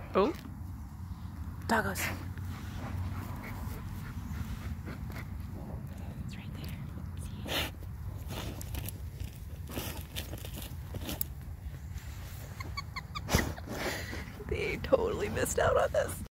Oh, doggos. It's right there. See? They totally missed out on this.